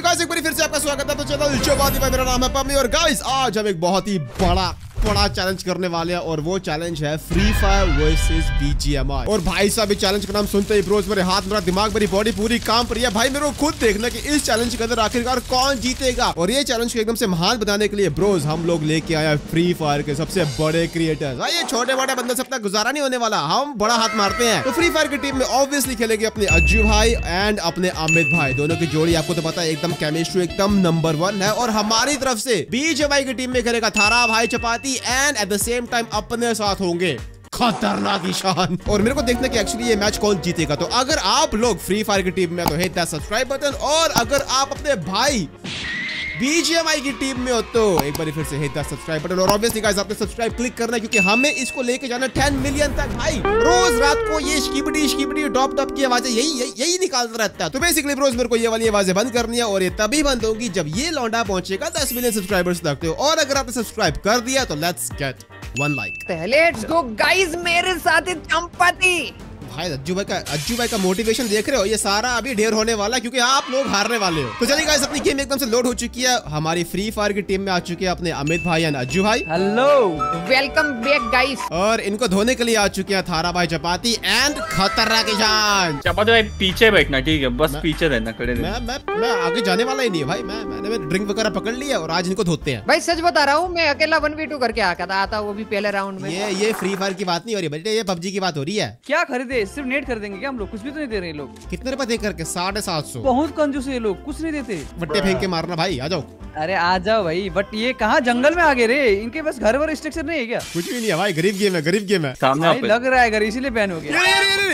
Guys एक बार फिर से आपका स्वागत है तो चैनल चौबादी भाई, मेरा नाम है पम्मी और गाइस आज हम एक बहुत ही बड़ा चैलेंज करने वाले हैं और वो चैलेंज है फ्री फायर वर्सेस बीजीएमआई। और भाई साहब इस चैलेंज का नाम सुनते ही ब्रोस मेरे हाथ, मेरा दिमाग, मेरी बॉडी पूरी काम पर है। भाई मेरे को खुद देखना कि इस चैलेंज के अंदर आखिरकार कौन जीतेगा। और ये चैलेंज को एकदम से महान बनाने के लिए ब्रोस हम लोग लेके आए फ्री फायर के सबसे बड़े क्रिएटर्स। ये छोटे मोटे बंदे से अपना गुजारा नहीं होने वाला, हम बड़ा हाथ मारते हैं। तो फ्री फायर की टीम में ऑब्वियसली खेलेंगे अपने अज्जू भाई एंड अपने अमित भाई। दोनों की जोड़ी आपको तो पता है एकदम केमिस्ट्री एकदम नंबर 1 है। और हमारी तरफ से बीजीएमआई की टीम में खेलेगा थारा भाई Chapati and at the same time अपने साथ होंगे खतरनाक ईशान। और मेरे को देखना कि एक्चुअली ये मैच कौन जीतेगा। तो अगर आप लोग फ्री फायर की टीम में तो हिट दैट सब्सक्राइब बटन, और अगर आप अपने भाई बीजीएमआई की टीम में हो तो एक बार फिर से हिट द सब्सक्राइब बटन। और ऑब्वियसली गाइस आपने सब्सक्राइब क्लिक करना है क्योंकि हमें इसको लेके जाना 10 मिलियन तक। भाई रोज रात को ये शिकिबड़ी टॉप की आवाजें यही निकालता रहता है। तो बेसिकली रोज मेरे को ये वाली आवाजें बंद करनी है और ये तभी बंद होगी जब ये लौंडा पहुंचेगा 10 मिलियन सब्सक्राइबर्स तक। और अगर आपने सब्सक्राइब कर दिया तो let's get 1 like. Let's go guys, मेरे साथ चंपाती। भाई अज्जू भाई का मोटिवेशन देख रहे हो, ये सारा अभी ढेर होने वाला है क्योंकि आप लोग हारने वाले हो। तो चलिए गाइस अपनी गेम एकदम से लोड हो चुकी है। हमारी फ्री फायर की टीम में आ चुके हैं अपने अमित भाई एंड अज्जू भाई। Hello, welcome back guys. और इनको धोने के लिए आ चुके हैं थारा भाई चपाती एंड खतरनाक ईशान। चपाती भाई पीछे बैठना, ठीक है, बस पीछे रहना, खड़े रहना। मैं आगे जाने वाला ही नहीं है भाई। मैंने ड्रिंक वगैरह पकड़ लिया और आज इनको धोते हैं। भाई सच बता रहा हूँ, मैं अकेला 1v2 करके आता वो भी पहले राउंड में। ये फ्री फायर की बात नहीं हो रही बेटे, ये पबजी की बात हो रही है। क्या खरीदे? सिर्फ नेट खरीदेंगे क्या हम लोग? कुछ भी तो नहीं दे रहे लोग। कितने रुपए दे करके? 750। बहुत कंजूस है ये लोग, कुछ नहीं देते। बट्टे फेंक के मारना भाई, आ जाओ। अरे आ जाओ भाई, बट ये कहाँ जंगल में आ गए रे? इनके पास घर वर स्ट्रक्चर नहीं है क्या? कुछ भी नहीं है भाई, गरीब गेम है। सामने लग रहा है घर, इसीलिए बैन हो गया।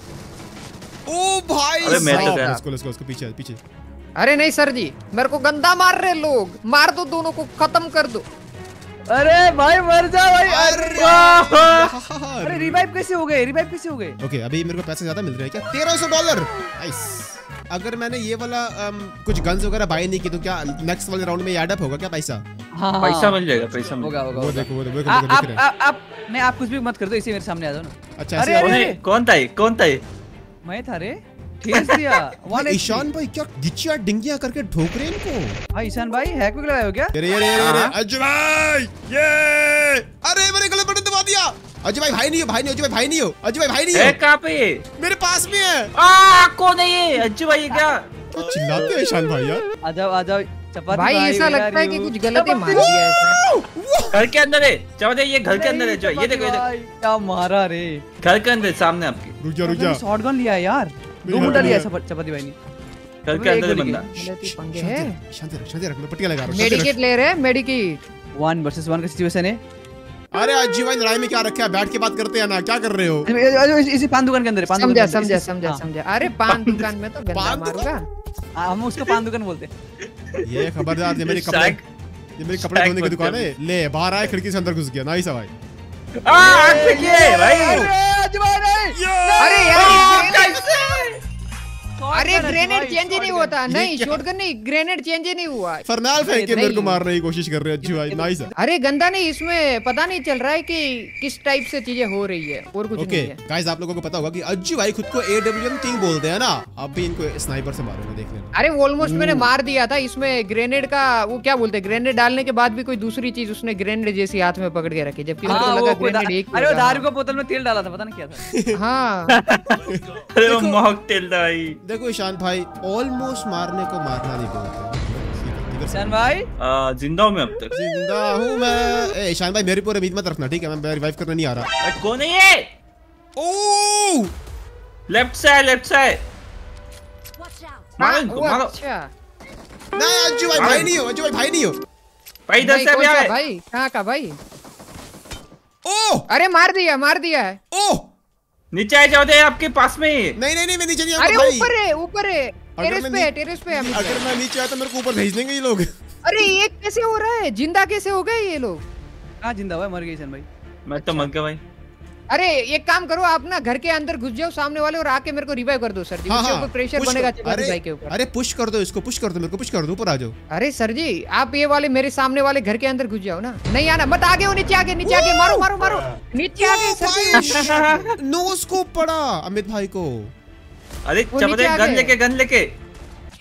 ओ भाई अरे मैं तो इसको पीछे। अरे नहीं सर जी, मेरे को गंदा मार रहे लोग, मार दो दोनों को, खत्म कर दो। अरे भाई मर जा भाई। अरे रिवाइव कैसे हो गए? ओके अभी मेरे को पैसे ज्यादा मिल रहे हैं क्या? $1300। नाइस। अगर मैंने ये वाला कुछ गन्स वगैरह बाय नहीं की तो क्या नेक्स्ट वाले राउंड में ऐड अप होगा क्या पैसा? हाँ, पैसा मिल जाएगा, पैसा होगा। वो देखो आप कुछ भी मत कर दो, इसे मेरे सामने आ जाओ ना। अच्छा कौन था ये? मैं था रे, ठेस दिया। ईशान भाई क्या गिचिया डिंगिया करके ठोक रहे इनको। भाई ईशान भाई हैक भी लगाए हो क्या? अरे अज्जू भाई ये, अरे मैंने गलत बटन दबा दिया। अज्जू भाई भाई नहीं हो, अज्जू भाई भाई नहीं हो। कहाँ पे? मेरे पास में है। कौन है ये? अज्जू भाई क्या चिल्लाते हैं ईशान भाई यार? आ जाओ चपाती भाई ऐसा लगता है कि कुछ गलती मार दिया है। घर के अंदर है चपाती, ये घर के अंदर है जो, ये देखो क्या मारा रे। घर के अंदर सामने आपके। रुक जा शॉटगन लिया है यार, 2 घंटा लिया चपाती भाई ने। घर के अंदर बंदा। पंगे है। शांति रख, मैं पट्टियां लगा रहा हूं। मेडिकेट ले रहे, मेडिकेट 1 वर्सेस 1 का सिचुएशन है। अरे अज्जू भाई लड़ाई में क्या रखा है? बैठ के बात करते हैं ना, क्या कर रहे हो? इसी पान दुकान के अंदर है। समझा। अरे पान दुकान में तो गंदा मारूंगा। हम उसको पान दुकान बोलते हैं। ये खबरदार, ये मेरे कपड़े धोने की दुकान है। ले बाहर आए, खिड़की से अंदर घुस गया। नाइस है भाई। अरे ग्रेनेड चेंज ही नहीं होता। नहीं शॉटगन नहीं, ग्रेनेड चेंज ही नहीं हुआ। फरनाल फेंक के मेरे को मारने की कोशिश कर रहे हैं अज्जू भाई। नाइस है। अरे गंदा नहीं, इसमें पता नहीं चल रहा है कि किस टाइप से चीजें हो रही है और कुछ नहीं है। गाइस आप लोगों को पता होगा कि अज्जू भाई खुद को AWM किंग बोलते हैं ना। अब भी इनको स्नाइपर से मारूंगा, देख लेना। अरे ऑलमोस्ट मैंने मार दिया था। इसमें ग्रेनेड का वो क्या बोलते हैं, ग्रेनेड डालने के बाद भी कोई दूसरी चीज उसने ग्रेनेड जैसी हाथ में पकड़ के रखी, जबकि मेरे को लगा ग्रेनेड एक। अरे वो दारू का बोतल में तेल डाला था, पता नहीं क्या था। हाँ अरे वो मॉक तेल था भाई। देखो ईशान भाई ऑलमोस्ट मारने को मारना नहीं बोलते। ईशान भाई जिंदा हूँ मैं, अब तक जिंदा हूँ मैं। ईशान भाई मेरे पूरे उम्मीद मत रखना, ठीक है? मैं रिवाइव करने नहीं आ रहा। कौन है ये? ओह लेफ्ट साइड मारो। अच्छा नहीं अज्जू भाई भाई नहीं हो। भाई इधर से कौन सा भाई? कहाँ का भाई? ओह अरे मार दिया है। ओह नीचे आ जाओ, दे आपके पास में। नहीं मैं नीचे नहीं अरे भाई। ऊपर है टेरेस पे। अगर मैं नीचे आया तो मेरे को ऊपर भेज देंगे ये लोग। अरे ये कैसे हो रहा है? जिंदा कैसे हो गए ये लोग? कहाँ जिंदा हुआ? मर गए ईशान भाई। मैं तो मर गया भाई। अरे एक काम करो, आप ना घर के अंदर घुस जाओ सामने वाले और आके मेरे को रिवाइव कर दो सर जी। उसके ऊपर प्रेशर बनेगा चपाती भाई के ऊपर। अरे पुश कर दो इसको, पुश कर दो, मेरे को पुश कर दो, ऊपर आ जाओ। अरे सर जी आप ये वाले मेरे सामने वाले घर के अंदर घुस जाओ ना। नहीं आना मत, आगे हो, नीचे आगे मारो नीचे आगे सर जी। नो स्कोप पड़ा अमित भाई को। अरे चपाती गन लेके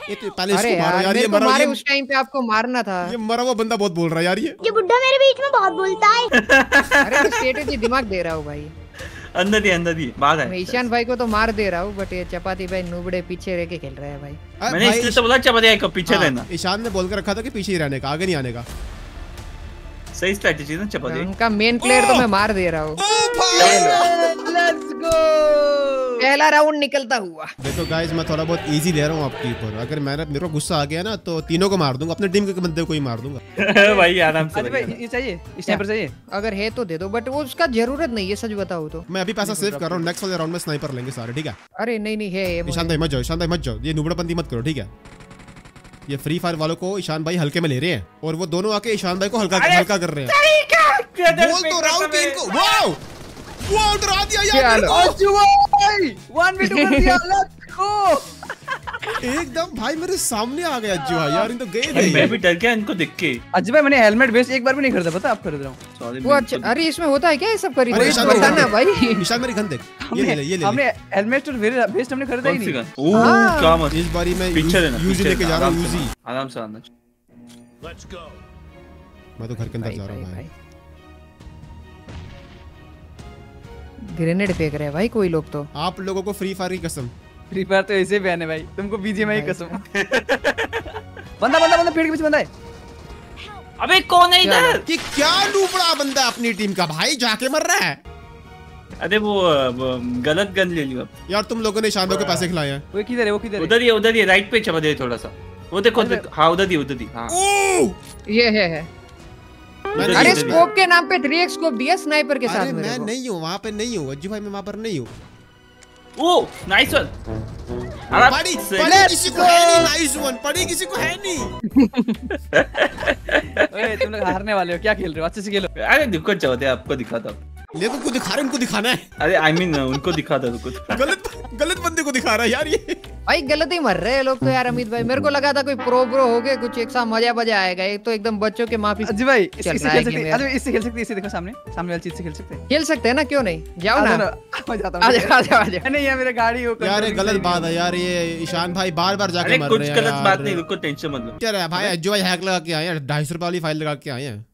ये तो पहले अरे इसको मारो यार यार, ये मेरे को मरा मारे उस टाइम पे आपको मारना था। ये मरा हुआ बंदा बहुत बोल रहा है यार ये बुड्ढा मेरे बीच में बहुत बोलता है। अरे मैं स्ट्रेटेजी दिमाग दे रहा हूँ भाई। अंदर ही बाहर मैं है। ईशान भाई को तो मार दे रहा हूँ, बट ये चपाती भाई नुबड़े पीछे रह के खेल रहे हैं भाई। मैंने इसलिए तो बोला चपाती भाई को पीछे रहना। ईशान ने बोल कर रखा था कि पीछे ही रहने का, आगे नहीं आने का। सही स्ट्रेटजी ना चपाती। उनका मेन प्लेयर तो मैं मार दे रहा हूँ। Let's go. पहला राउंड निकलता हुआ। देखो गाइस, मैं थोड़ा बहुत इजी ले रहा हूँ आपके ऊपर। अगर मेरे को गुस्सा आ गया ना तो तीनों को मार दूंगा, अपने टीम के बंदे को ही मार दूंगा। भाई आराम से। अजय भाई ये चाहिए, स्नाइपर चाहिए? अगर है तो दे दो, बट वो उसका जरूरत नहीं है, सच बताओ तो। मैं अभी पैसा सेव कर रहा हूँ, नेक्स्ट वाले राउंड में स्नाइपर लेंगे सारे, ठीक है? अरे नहीं है ये ईशान भाई मत जाओ, ईशान भाई मत जाओ, ये नुबड़ाबंदी मत करो, ठीक है? ये फ्री फायर वालों को ईशान भाई हल्के में ले रहे हैं और वो दोनों आके ईशान भाई को हल्का कर रहे हैं। बोल तो रहा हूँ कि इनको वाओ वो डरा दिया यार मेरे को। अज्जू भाई 1v2 कर दिया। Let's go. एकदम भाई मेरे सामने आ गया अज्जू भाई यार, इन तो गए भाई, मैं नहीं। भी डर गया इनको देख के। अज्जू भाई मैंने हेलमेट वेस्ट एक बार भी नहीं खरीदा, पता आप खरीद रहा हूँ। सॉरी वो अच्छा, अरे इसमें होता है क्या ये सब अरे खरीद ईशान बताना भाई। ईशान मेरी गन देख, ये ले हमने हेलमेट और वेस्ट हमने खरीदा ही कौन सी नहीं। गन? ओह क्या मस्त। इस बारी मैं पीछे रहना, यूजी पीछे लेके जा रहा हूँ, रहना, यूजी। आराम से आना। मैं तो घर के अंदर जा रहा हूँ भाई। ग्रेनेड फेंक रहे हैं भाई कोई लोग तो। आप लोगों को फ्री फायर की कसम। फ्री फायर तो ऐसे बैन है भाई, तुमको बीजीएमआई की कसम। बंदा पेड़ के पीछे बंदा है। अबे कौन है इधर? कि क्या लूपड़ा बंदा अपनी टीम का भाई जाके मर रहा है। अरे वो गलत गन ले लिया। यार तुम लोगों ने ईशान भाई को पैसे खिलाए हैं। वो किधर है? उधर ही राइट पे चपा दे थोड़ा सा। वो देखो हाँ उधर ही हाँ। ये है। मैंने अरे ये स्कोप के नाम पे 3x स्कोप दिया स्नाइपर के साथ अरे मेरे मैं को। नहीं हूँ वहाँ पे, नहीं हूँ अज्जू भाई, मैं वहाँ पर नहीं हूँ। Oh nice one. पड़ी किसी को है नहीं, नाइस वन पड़ी किसी को है नहीं। ओए तुम लोग हारने वाले हो, क्या खेल रहे हो? अच्छे से खेलो। अरे देखो चौधरी आपको दिखाता हूँ। देखो को दिखा रहे, इनको दिखाना है। अरे आई मीन उनको दिखाता हूँ कुछ। गलत बंदे को दिखा रहा है यार ये। भाई गलत ही मर रहे हैं लोग तो यार। अमित भाई मेरे को लगा था कोई प्रो हो गए कुछ एक साथ मजा आएगा। एक तो एकदम बच्चों के माफी। अजय भाई चल इससे रहा खेल है सकते game हैं। यार। अजय इससे खेल सकते हैं, इसे देखो सामने वाली चीज से खेल सकते हैं। खेल सकते हैं ना, क्यों नहीं? जाओ ना। मैं जाता आ हूँ। जाओ। नहीं यार मेरा गाड़ी हो यार ये गलत बात है यार, ये ईशान भाई बार जाके अरे मर कुछ रहे हैं गलत यार। बात नहीं, रुको टेंशन मत लो। क्या रहा है भाई, अज्जू भाई हैक लगा के आए हैं, 250 रुपए वाली फाइल लगा के आए हैं।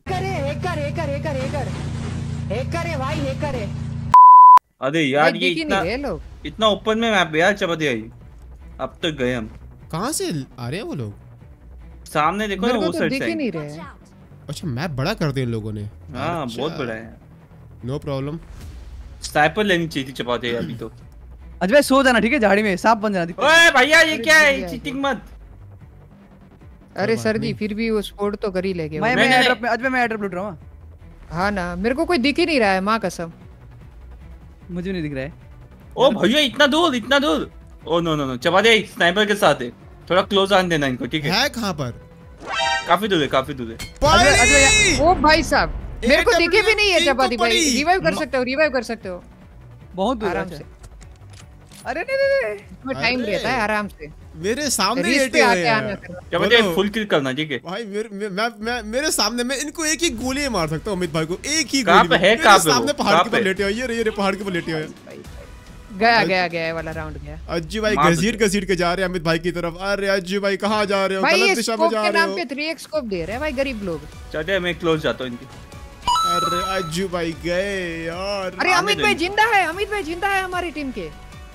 अरे यार ये इतना ओपन में मैप यार चपा आई। अब तक गए हम। कहाँ से आ रहे हैं वो लोग? सामने देखो ना मेरे को वो तो साइड दिख ही से। नहीं रहे। अच्छा मैप बड़ा कर दिया इन लोगों ने। हाँ अच्छा, बहुत बड़ा है। No problem. स्नाइपर लेनी चाहिए थी चपाते अभी तो। अजय भाई सो जाना ठीक है, झाड़ी में सांप बन जाना। ओए भैया ये क्या है? चीटिंग मत। अरे सर जी फिर भी वो स्पोर्ट तो कर ही लेंगे। मैं नहीं, एड्रॉप में अजय मैं एड्रॉप लूट रहा हूँ। हाँ ना, मेरे को कोई दिख ही नहीं रहा है, माँ कसम। मुझे नहीं दिख रहा है। ओ भैया इतना दूर। ओ नो चपाते स्नाइपर के साथ है। थोड़ा क्लोज आने देना इनको, ठीक है? है कहाँ पर? काफी दूर है। पड़ी! ओ भाई साहब मेरे को दिखे भी नहीं है इनको चपाती भाई। पड़ी। रिवाइव कर सकते हो। बहुत दूर आराम है। से। अरे नहीं इसमें टाइम अरे। रहता है आराम से। मेरे सामने रिस्क लेटे पे हुए आके आना हैं। करना। चपाते बोलो। फुल किल करना, ठीक है? भाई मेरे सामने मैं इनको एक ही गोली मार सकता हूँ, अमित भाई को एक ही कहाँ गोली। पे है? मेरे कहाँ पे सामने वो? पहाड़ कहाँ के ऊपर पे? लेटे हुए हैं, ये पहाड़ के ऊपर लेटे हुए हैं। गया वाला राउंड गया। अज्जू भाई मार घसीट के जा रहे हैं अमित भाई की तरफ। अरे अज्जू भाई कहाँ जा रहे हो? भाई गलत ये दिशा में स्कोप जा के रहे नाम हो। पे 3x स्कोप दे रहे हैं भाई गरीब लोग। चलते मैं क्लोज जाता हूँ इनकी। अरे अज्जू भाई गए यार। अरे अमित भाई जिंदा है हमारी टीम के।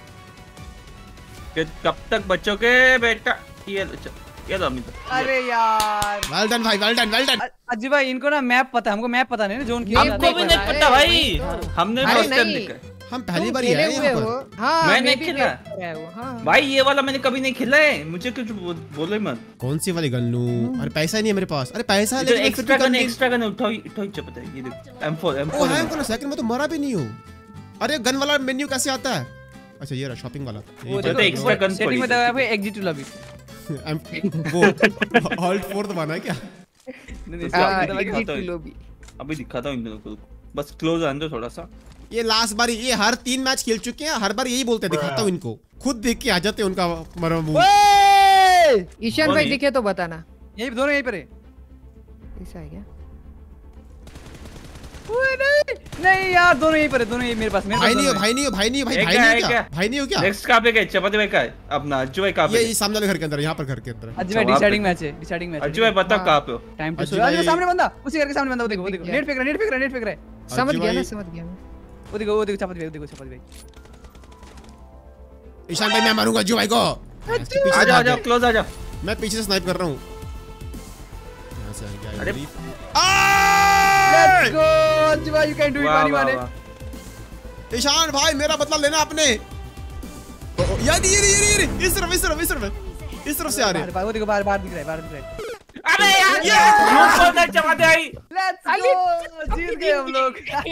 कब तक बच्चों के बेटा ये लो अमित। अरे यार वेल डन भाई, वेल डन। अजय भाई इनको ना मैप पता है, हमको मैप पता नहीं ना जोन की। हमको भी नहीं पता भाई। हमने अरे फर्स्ट टाइम नहीं। देखा है। हम पहली बार खेले आए हुए यहाँ हो। पर। हाँ मैं मैं नहीं भी खेला। खेल रहा हूँ। हाँ। भाई ये वाला मैंने कभी नहीं खेला है, मुझे कुछ बोलो ही मत। कौन सी वाली गन लूं? अरे पैसा नहीं है मेरे पास। अरे पैसा है लेकिन एक्स्ट्रा गन उठाओ चपता है। ये देख M4 ओ है कौन सेकंड में तो मरा भी नहीं हूँ। अरे गन वाला मेन्यू कैसे आता है? अच्छा ये रहा शॉपिंग वाला। वो देखो, extra gun सेटिंग पड़ी में दबाया भाई एग्जिट लॉबी। वो ऑल्ट 4 दबाना है क्या? अभी दिखाता हूँ इन दोनों को। बस क्लोज आने दो थोड़ा सा। ये लास्ट बार, ये हर 3 मैच खेल चुके हैं, हर बार यही बोलते हैं, दिखाता हूँ इनको। खुद देख के आ जाते हैं उनका मरा मुंह। ईशान भाई दिखे तो बताना। यही दोनों यहीं पर है। ऐसा है क्या? नहीं यार, दोनों यहीं पर है, दोनों यहीं मेरे पास। भाई नहीं हो, भाई नहीं हो, भाई नहीं हो, भाई भाई नहीं हो क्या? भाई नहीं हो क्या? नेक्स्ट कहाँ पे गए? चपाती भाई का है अपना अज्जू भाई कहाँ पे? ये सामने वाले घर के अंदर, यहाँ पर घर के अंदर। अज्जू भाई डिसाइडिंग मैच है, डिसाइडिंग मैच। अज्जू भाई बताओ कहाँ पे हो? Time to Ajju show. अरे भाई- सामने बंदा, उसी घर के सामने बंदा, वो देखो, वो देखो, नेट फेंक रहा है, नेट फेंक रहा है, नेट फेंक रहा है। समझ अज्जू गया ना, भाई- समझ गया मैं। वो देखो, वो देखो चपाती भाई, वो देखो चपाती भाई। ईशान भाई मैं मारूंगा अज्जू भाई को। पीछे से आ जाओ, आ भाग जाओ, गए। क्लोज आ जाओ। मैं पीछे से स्नाइप कर रहा हूँ। यहाँ से आ गया, अरे- गरीब। लेट्स गो अज्जू भाई, यू कैन डू इट, वाह, मानी वाह, माने। वाह। ईशान भाई मेरा बदला लेना आपने। यार ये इस तरफ इस तरफ इस तरफ इस तरफ से आ रहे हैं। वो देखो, बाहर बाहर दिख रहा है, बाहर दिख रहा है। अरे यार झूठ बोलता है चपाती भाई। लेट्स गो, जीत गए हम लोग।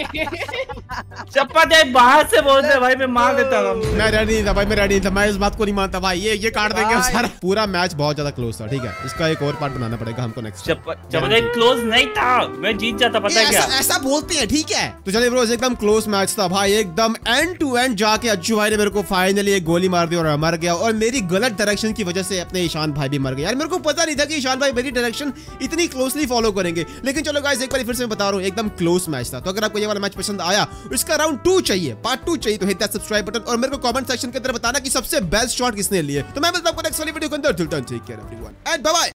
चपाती भाई बाहर से बोलते हैं भाई, मैं मार देता हूँ। मैं रेडी नहीं था भाई, मैं रेडी नहीं था, मैं इस बात को नहीं मानता भाई। ये काट देंगे भाई। सारा। पूरा मैच बहुत ज्यादा क्लोज था। ठीक है, इसका एक और पार्ट बनाना पड़ेगा हमको नेक्स्ट। चपाती भाई क्लोज नहीं था, मैं जीत जाता, पता है क्या? ऐसा बोलते हैं, ठीक है। तो चलिए ब्रोस, एकदम क्लोज मैच था भाई, एकदम एंड टू एंड जाके अज्जू भाई ने मेरे को फाइनली एक गोली मार दी और मर गया। और मेरी गलत डायरेक्शन की वजह से अपने ईशान भाई भी मर गए। यार मेरे को पता नहीं था कि ईशान भाई मेरी डायरेक्शन इतनी क्लोजली फॉलो करेंगे। लेकिन चलो गाइस, एक बार फिर से मैं बता रहा हूँ, एकदम क्लोज मैच था। तो अगर आपको ये वाला मैच पसंद आया, इसका राउंड 2 चाहिए, पार्ट 2 चाहिए, तो हिट दैट सब्सक्राइब बटन और मेरे को कमेंट सेक्शन के अंदर बताना कि सबसे बेस्ट शॉट किसने लिए। तो मैं मिलता हूं आपको नेक्स्ट वाली वीडियो के अंदर। Till then take care everyone and bye bye.